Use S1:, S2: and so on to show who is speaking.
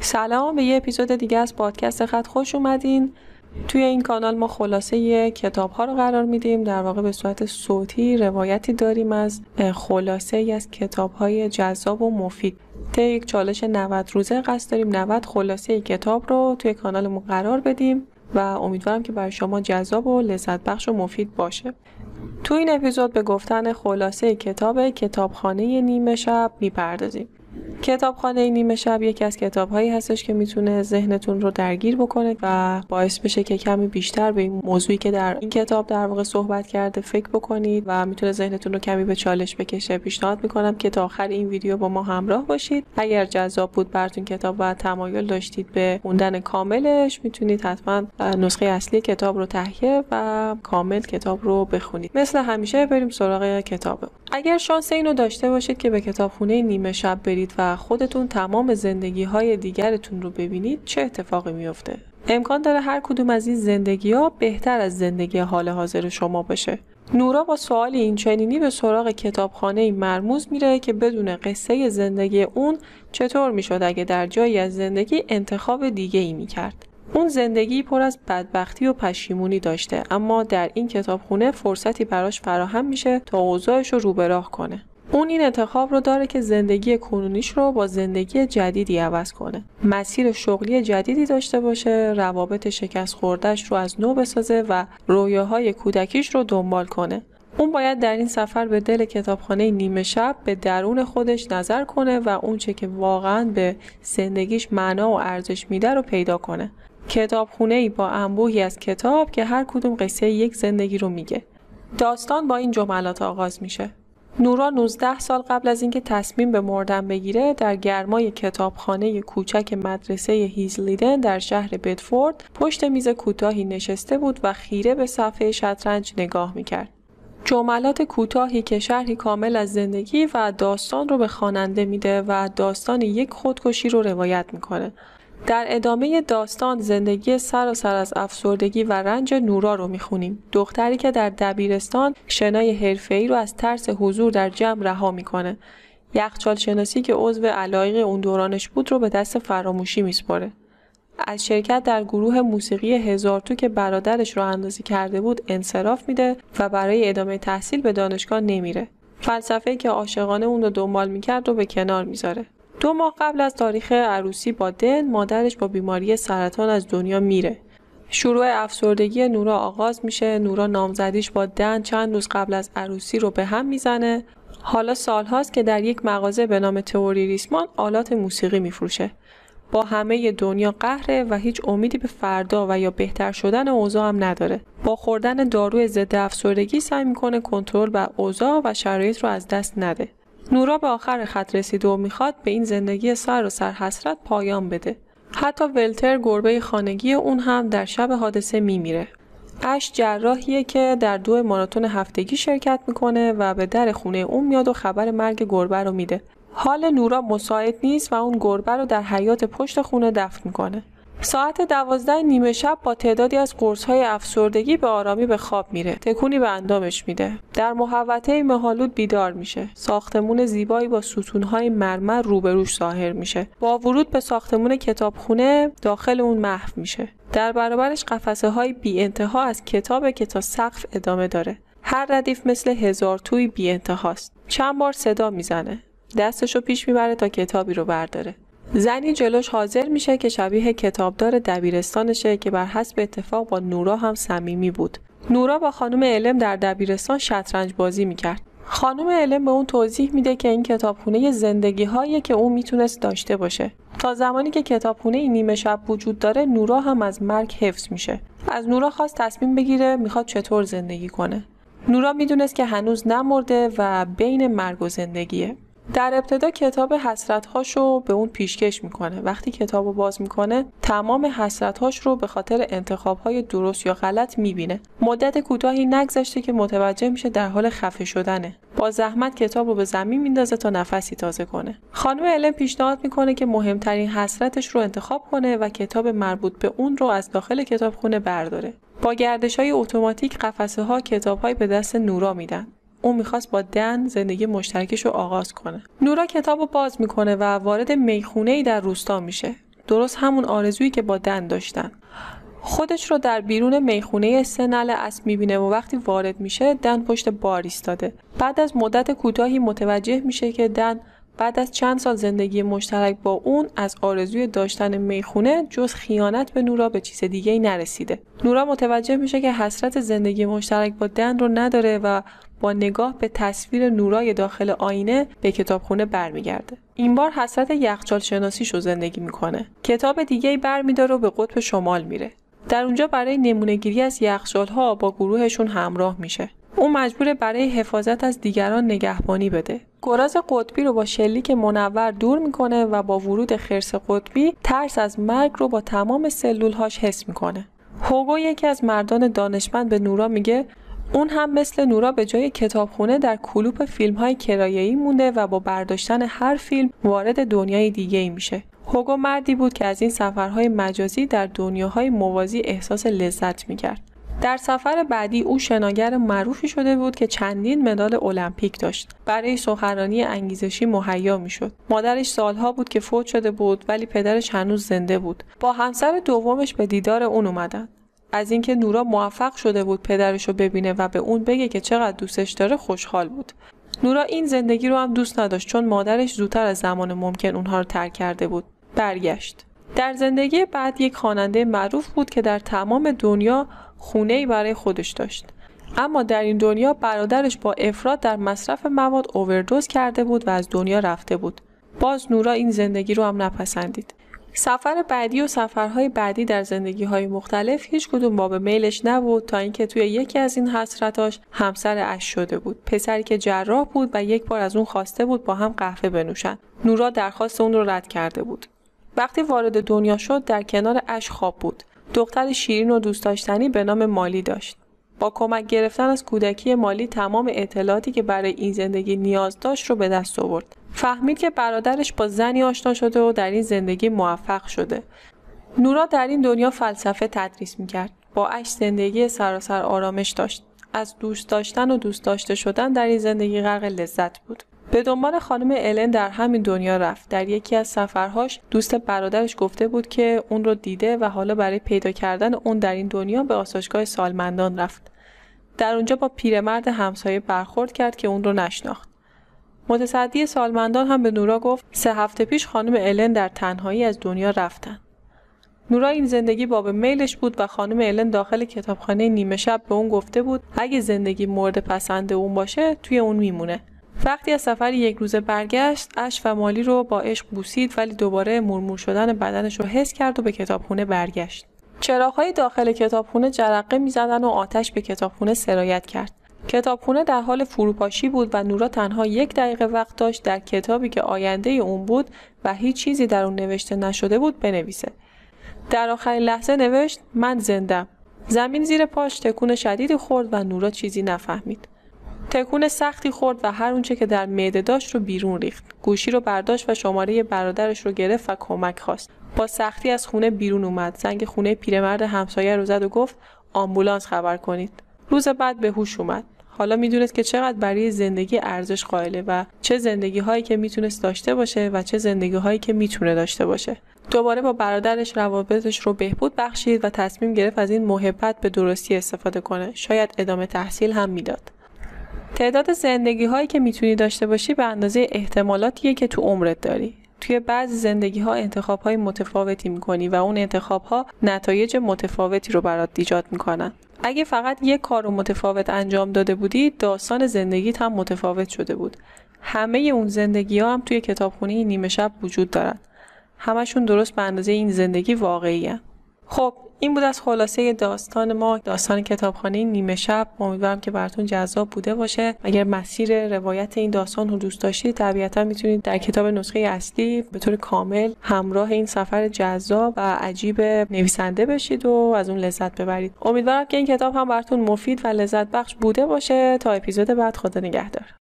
S1: سلام، به یه اپیزود دیگه از پادکست خط خوش اومدین. توی این کانال ما خلاصه کتاب‌ها رو قرار میدیم، در واقع به صورت صوتی روایتی داریم از خلاصه ای از کتاب‌های جذاب و مفید. طی یک چالش 90 روزه قصد داریم 90 خلاصه کتاب رو توی کانالمون قرار بدیم و امیدوارم که برای شما جذاب و لذت بخش و مفید باشه. تو این اپیزود به گفتن خلاصه کتابخانه نیمه شب میپردازیم. کتابخانه نیمه شب یکی از کتاب‌هایی هستش که میتونه ذهنتون رو درگیر بکنه و باعث بشه که کمی بیشتر به این موضوعی که در این کتاب در واقع صحبت کرده فکر بکنید و میتونه ذهنتون رو کمی به چالش بکشه. پیشنهاد میکنم که تا آخر این ویدیو با ما همراه باشید. اگر جذاب بود براتون کتاب و تمایل داشتید به خوندن کاملش، میتونید حتما نسخه اصلی کتاب رو تهیه و کامل کتاب رو بخونید. مثل همیشه بریم سراغ کتاب. اگر شانس اینو داشته باشید که به کتابخونه نیمه شب برید و خودتون تمام زندگی‌های دیگرتون رو ببینید، چه اتفاقی میفته؟ امکان داره هر کدوم از این زندگی‌ها بهتر از زندگی حال حاضر شما بشه. نورا با سوالی این چنینی به سراغ کتابخانه مرموز میره که بدون قصه زندگی اون چطور میشد اگه در جایی از زندگی انتخاب دیگه‌ای میکرد. اون زندگی پر از بدبختی و پشیمونی داشته، اما در این کتابخونه فرصتی براش فراهم میشه تا اوضاعش رو رو به راه کنه. اون این انتخاب رو داره که زندگی کنونیش رو با زندگی جدیدی عوض کنه. مسیر شغلی جدیدی داشته باشه، روابط شکست خورده‌اش رو از نو بسازه و رویاهای کودکیش رو دنبال کنه. اون باید در این سفر به دل کتابخانه نیمه شب به درون خودش نظر کنه و اون چه که واقعاً به زندگیش معنا و ارزش میده رو پیدا کنه. کتابخونه‌ای با انبوهی از کتاب که هر کدوم قصه یک زندگی رو میگه. داستان با این جملات آغاز میشه: نورا 19 سال قبل از اینکه تصمیم به مردن بگیره در گرمای کتابخانه کوچک مدرسه هیزلیدن در شهر بدفورد پشت میز کوتاهی نشسته بود و خیره به صفحه شطرنج نگاه میکرد. جملات کوتاهی که شرحی کامل از زندگی و داستان رو به خواننده میده و داستان یک خودکشی رو روایت میکنه. در ادامه داستان زندگی سراسر از افسردگی و رنج نورا رو میخونیم. دختری که در دبیرستان شنای حرفه‌ای رو از ترس حضور در جمع رها میکنه. یخچال شناسی که عضو علایق اون دورانش بود رو به دست فراموشی میسپاره. از شرکت در گروه موسیقی هزار تو که برادرش رو اندازی کرده بود انصراف میده و برای ادامه تحصیل به دانشگاه نمیره. فلسفه‌ای که عاشقانه اون رو دنبال میکرد رو به کنار میذاره. 2 ماه قبل از تاریخ عروسی با دن، مادرش با بیماری سرطان از دنیا میره. شروع افسردگی نورا آغاز میشه. نورا نامزدیش با دن چند روز قبل از عروسی رو به هم میزنه. حالا سالهاست که در یک مغازه به نام تئوری ریسمان آلات موسیقی میفروشه. با همه دنیا قهره و هیچ امیدی به فردا و یا بهتر شدن اوضاع هم نداره. با خوردن داروی ضد افسردگی سعی میکنه کنترل بر اوضاع و شرایط رو از دست نده. نورا به آخر خط رسیده و میخواد به این زندگی سر حسرت پایان بده. حتی ولتر گربه خانگی اون هم در شب حادثه میمیره. اش جراحیه که در 2 ماراتون هفتگی شرکت میکنه و به در خونه اون میاد و خبر مرگ گربه رو میده. حال نورا مساعد نیست و اون گربه رو در حیاط پشت خونه دفن میکنه. ساعت 12 نیمه شب با تعدادی از قرص‌های افسردگی به آرامی به خواب میره. تکونی به اندامش میده. در محوطه مه‌آلود بیدار میشه. ساختمون زیبایی با ستون‌های مرمر روبروش ظاهر میشه. با ورود به ساختمون کتابخونه داخل اون محو میشه. در برابرش قفسه‌های بی‌انتها از کتابه که تا سقف ادامه داره. هر ردیف مثل هزار توی بی‌انتهاست. چند بار صدا میزنه. دستشو پیش میبره تا کتابی رو برداره. زنی جلوش حاضر میشه که شبیه کتابدار دبیرستانشه که بر حسب اتفاق با نورا هم صمیمی بود. نورا با خانم علم در دبیرستان شطرنج بازی میکرد. خانم علم به اون توضیح میده که این کتابخونه زندگی‌هایی که اون میتونست داشته باشه. تا زمانی که کتابخونه نیمه شب وجود داره، نورا هم از مرگ حفظ میشه. از نورا خواست تصمیم بگیره میخواد چطور زندگی کنه. نورا میدونست که هنوز نمرده و بین مرگ و زندگیه. در ابتدا کتاب حسرت‌هاشو به اون پیشکش میکنه. وقتی کتابو باز میکنه تمام حسرت‌هاش رو به خاطر انتخاب‌های درست یا غلط میبینه. مدت کوتاهی نگذشته که متوجه میشه در حال خفه شدنه. با زحمت کتابو به زمین میندازه تا نفسی تازه کنه. خانم علم پیشنهاد میکنه که مهمترین حسرتش رو انتخاب کنه و کتاب مربوط به اون رو از داخل کتابخونه برداره. با گردش‌های اتوماتیک قفسه‌ها کتاب‌های به دست نورا میدن. اون میخواست با دن زندگی مشترکش رو آغاز کنه. نورا کتابو باز میکنه و وارد میخونه‌ای در روستا میشه. درست همون آرزویی که با دن داشتن. خودش رو در بیرون میخونه سه نعل اسب میبینه و وقتی وارد میشه دن پشت بار ایستاده. بعد از مدت کوتاهی متوجه میشه که دن بعد از چند سال زندگی مشترک با اون از آرزوی داشتن میخونه جز خیانت به نورا به چیز دیگه‌ای نرسیده. نورا متوجه میشه که حسرت زندگی مشترک با دن رو نداره و با نگاه به تصویر نورای داخل آینه به کتابخونه برمیگرده. این بار حسرت یخچال شناسیشو زندگی میکنه. کتاب دیگه‌ای برمیداره و به قطب شمال میره. در اونجا برای نمونه‌گیری از یخچال‌ها با گروهشون همراه میشه. اون مجبوره برای حفاظت از دیگران نگهبانی بده. گراز قطبی رو با شلیک منور دور میکنه و با ورود خرس قطبی ترس از مرگ رو با تمام سلولهاش حس میکنه. هوگو یکی از مردان دانشمند به نورا میگه اون هم مثل نورا به جای کتابخونه در کلوپ فیلم‌های کرایه‌ای مونده و با برداشتن هر فیلم وارد دنیای دیگه‌ای میشه. هوگو مردی بود که از این سفرهای مجازی در دنیاهای موازی احساس لذت میکرد. در سفر بعدی او شناگر معروفی شده بود که چندین مدال المپیک داشت. برای سخنرانی انگیزشی مهیا میشد. مادرش سالها بود که فوت شده بود ولی پدرش هنوز زنده بود. با همسر دومش به دیدار اون اومدن. از اینکه نورا موفق شده بود پدرشو ببینه و به اون بگه که چقدر دوستش داره خوشحال بود. نورا این زندگی رو هم دوست نداشت چون مادرش زودتر از زمان ممکن اونها رو ترک کرده بود. برگشت. در زندگی بعد یک خواننده معروف بود که در تمام دنیا خونه‌ای برای خودش داشت. اما در این دنیا برادرش با افراط در مصرف مواد اووردوز کرده بود و از دنیا رفته بود. باز نورا این زندگی رو هم نپسندید. سفر بعدی و سفرهای بعدی در زندگی‌های مختلف هیچ کدوم باب میلش نبود تا اینکه توی یکی از این حسرتاش همسر اش شده بود. پسری که جراح بود و یک بار از اون خواسته بود با هم قهوه بنوشن. نورا درخواست اون رو رد کرده بود. وقتی وارد دنیا شد در کنار اش خواب بود. دختر شیرین و دوست داشتنی به نام مالی داشت. با کمک گرفتن از کودکی مالی تمام اطلاعاتی که برای این زندگی نیاز داشت رو به دست آورد. فهمید که برادرش با زنی آشنا شده و در این زندگی موفق شده. نورا در این دنیا فلسفه تدریس میکرد. با اش زندگی سراسر آرامش داشت. از دوست داشتن و دوست داشته شدن در این زندگی غرق لذت بود. به دنبال خانم الن در همین دنیا رفت. در یکی از سفرهاش دوست برادرش گفته بود که اون رو دیده و حالا برای پیدا کردن اون در این دنیا به آسایشگاه سالمندان رفت. در اونجا با پیرمرد همسایه برخورد کرد که اون رو نشناخت. متصدی سالمندان هم به نورا گفت 3 هفته پیش خانم الن در تنهایی از دنیا رفتن. نورا این زندگی باب میلش بود و خانم الن داخل کتابخانه نیمه شب به اون گفته بود اگه زندگی مورد پسند اون باشه توی اون میمونه. وقتی از سفر یک روزه برگشت، اش و مالی رو با عشق بوسید ولی دوباره مرمور شدن بدنش رو حس کرد و به کتابخونه برگشت. چراغ‌های داخل کتابخونه جرقه می‌زدن و آتش به کتابخونه سرایت کرد. کتابخونه در حال فروپاشی بود و نورا تنها 1 دقیقه وقت داشت در کتابی که آینده اون بود و هیچ چیزی در اون نوشته نشده بود بنویسه. در آخرین لحظه نوشت من زندم. زمین زیر پاش تکون شدیدی خورد و نورا چیزی نفهمید. تکون سختی خورد و هر اونچه که در معده داشت رو بیرون ریخت. گوشی رو برداشت و شماره برادرش رو گرفت و کمک خواست. با سختی از خونه بیرون اومد. زنگ خونه پیرمرد همسایه رو زد و گفت آمبولانس خبر کنید. روز بعد به هوش اومد. حالا میدونست که چقدر برای زندگی ارزش قائله و چه زندگی هایی که میتونست داشته باشه و چه زندگی هایی که میتونه داشته باشه. دوباره با برادرش روابطش رو بهبود بخشید و تصمیم گرفت از این محبت به درستی استفاده کنه. شاید ادامه تحصیل هم میداد. تعداد زندگی هایی که میتونی داشته باشی به اندازه احتمالاتیه که تو عمرت داری. توی بعضی زندگی ها انتخاب های متفاوتی میکنی و اون انتخاب ها نتایج متفاوتی رو برات ایجاد میکنن. اگه فقط یک کار رو متفاوت انجام داده بودی، داستان زندگیت هم متفاوت شده بود. همه اون زندگی ها هم توی کتابخونه نیمه شب وجود دارن. همشون درست به اندازه این زندگی واقعیه. خب این بود از خلاصه داستان ما، داستان کتابخانه نیمه شب. امیدوارم که براتون جذاب بوده باشه. اگر مسیر روایت این داستان رو دوست داشتید طبیعتا میتونید در کتاب نسخه اصلی به طور کامل همراه این سفر جذاب و عجیب نویسنده بشید و از اون لذت ببرید. امیدوارم که این کتاب هم براتون مفید و لذت بخش بوده باشه. تا اپیزود بعد، خدا نگهدار.